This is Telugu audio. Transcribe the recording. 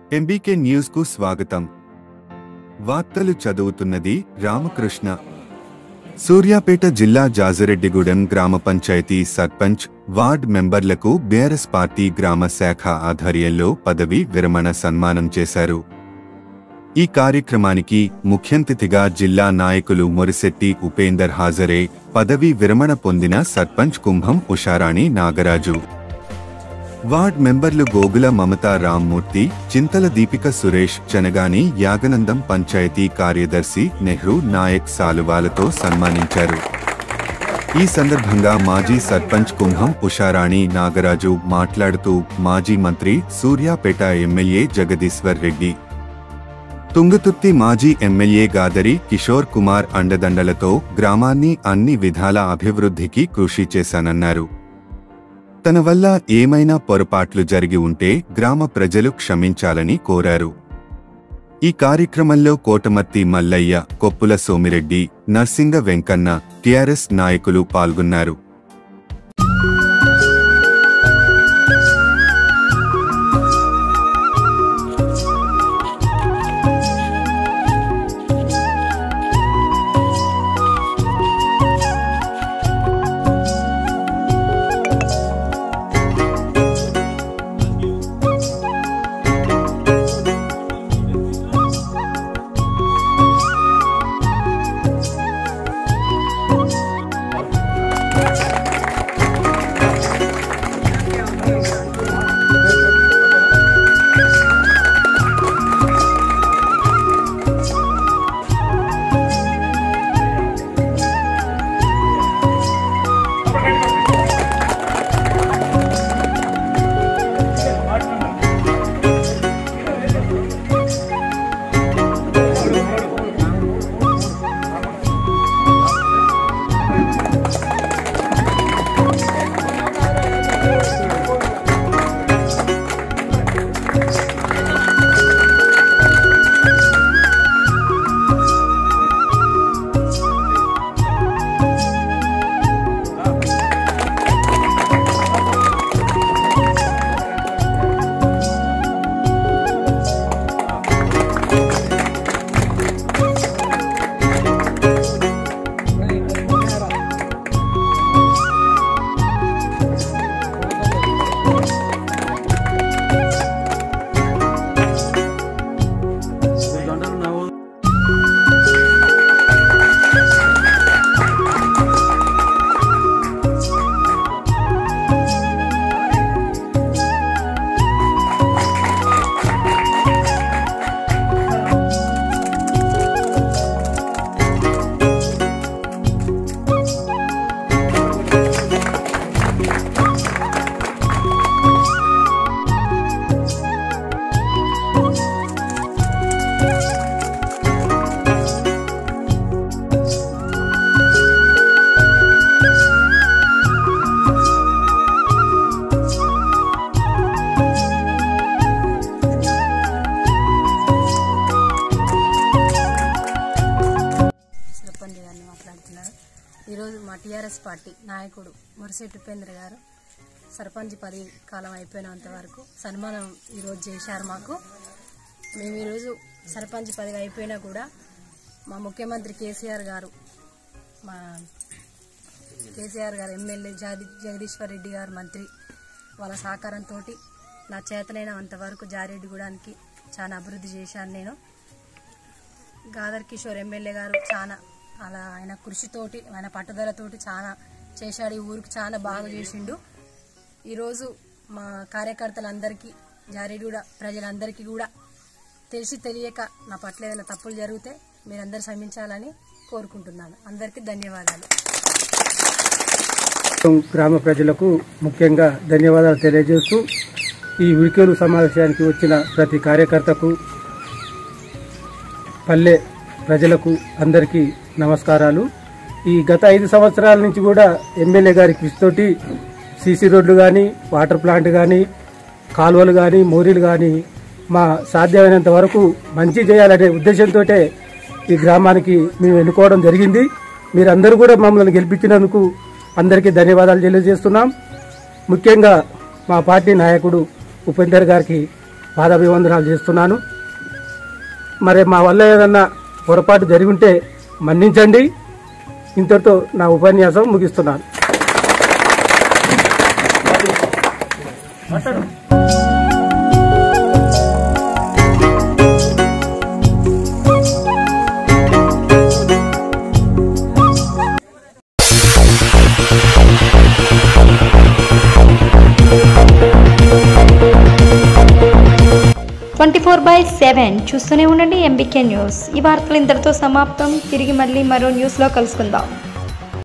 ఎంబీకే న్యూస్ కు స్వాగతం. వార్తలు చదువుతున్నది రామకృష్ణ. సూర్యాపేట జిల్లా జాజిరెడ్డిగూడెం గ్రామ పంచాయతీ సర్పంచ్, వార్డ్ మెంబర్లకు బీఆర్ఎస్ పార్టీ గ్రామ శాఖ ఆధ్వర్యంలో పదవీ విరమణ సన్మానం చేశారు. ఈ కార్యక్రమానికి ముఖ్యంతిథిగా జిల్లా నాయకులు మొరిశెట్టి ఉపేందర్ హాజరై పదవీ విరమణ పొందిన సర్పంచ్ కుంభం ఉషారాణి నాగరాజు, వార్డ్ మెంబర్లు గోగుల మమతా రామ్మూర్తి, చింతల దీపిక సురేష్, చనగాని యాగనందం పంచాయతీ కార్యదర్శి నెహ్రూ నాయక్ సాలువాలతో సన్మానించారు. ఈ సందర్భంగా మాజీ సర్పంచ్ కుంభం ఉషారాణి నాగరాజు మాట్లాడుతూ మాజీ మంత్రి సూర్యాపేట ఎమ్మెల్యే జగదీశ్వర్ రెడ్డి, తుంగతుర్తి మాజీ ఎమ్మెల్యే గాదరి కిషోర్ కుమార్ అండదండలతో గ్రామాన్ని అన్ని విధాల అభివృద్ధికి కృషి చేశానన్నారు. తన వల్ల ఏమైనా పొరపాట్లు జరిగి ఉంటే గ్రామ ప్రజలు క్షమించాలని కోరారు. ఈ కార్యక్రమంలో కోటమర్తి మల్లయ్య, కొప్పుల సోమిరెడ్డి, నర్సింగ వెంకన్న, టీఆర్ఎస్ నాయకులు పాల్గొన్నారు. ఈరోజు మా టీఆర్ఎస్ పార్టీ నాయకుడు మొరిశెట్టి ఉపేందర్ గారు సర్పంచ్ పదవి కాలం అయిపోయినంత వరకు సన్మానం ఈరోజు చేశారు మాకు. మేము ఈరోజు సర్పంచ్ పదవి అయిపోయినా కూడా మా ముఖ్యమంత్రి కేసీఆర్ గారు ఎమ్మెల్యే జగదీశ్వర్ రెడ్డి గారు మంత్రి వాళ్ళ సహకారంతో నా చేతనైనంత వరకు జారెడ్డిగూడానికి చాలా అభివృద్ధి చేశాను. నేను గాదర్ కిషోర్ ఎమ్మెల్యే గారు చాలా అలా ఆయన కృషితోటి ఆయన పట్టుదలతోటి చాలా చేశాడు. ఈ ఊరికి చాలా బాగా చేసిండు. ఈరోజు మా కార్యకర్తలందరికీ జారెడ్డిగూడ ప్రజలందరికీ కూడా తెలిసి తెలియక నా పట్ల ఏదైనా తప్పులు జరిగితే మీరందరూ క్షమించాలని కోరుకుంటున్నాను. అందరికీ ధన్యవాదాలు. గ్రామ ప్రజలకు ముఖ్యంగా ధన్యవాదాలు తెలియజేస్తూ ఈ వికేలు సమావేశానికి వచ్చిన ప్రతి కార్యకర్తకు, పల్లె ప్రజలకు అందరికీ నమస్కారాలు. ఈ గత 5 సంవత్సరాల నుంచి కూడా ఎమ్మెల్యే గారి కృషితోటి సీసీ రోడ్లు కానీ, వాటర్ ప్లాంట్ కానీ, కాలువలు కానీ, మోరీలు కానీ మా సాధ్యమైనంత వరకు మంచి చేయాలనే ఉద్దేశంతో ఈ గ్రామానికి మేము ఎన్నుకోవడం జరిగింది. మీరందరూ కూడా మమ్మల్ని గెలిపించినందుకు అందరికీ ధన్యవాదాలు తెలియజేస్తున్నాం. ముఖ్యంగా మా పార్టీ నాయకుడు ఉపేందర్ గారికి పాదాభివందనాలు చేస్తున్నాను. మరి మా వల్ల ఏదన్నా పొరపాటు జరిగి ఉంటే మన్నించండి. ఇంతటితో నా ఉపన్యాసం ముగిస్తున్నాను. 24/7 చూస్తూనే ఉండండి ఎంబీకే న్యూస్. ఈ వార్తలు ఇంతటితో సమాప్తం. తిరిగి మళ్ళీ మరో న్యూస్లో కలుసుకుందాం.